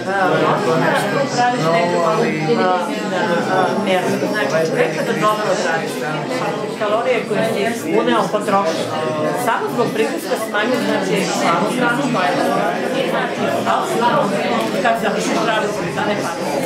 praviš nekako mjesto. Znači, čovjek kada dobro odradiš, kalorije koje si uneo potroši, samo zbog pritiska smanju, znači, slavu hranu, i znači, slanu, kad završiš raditi, a ne pati.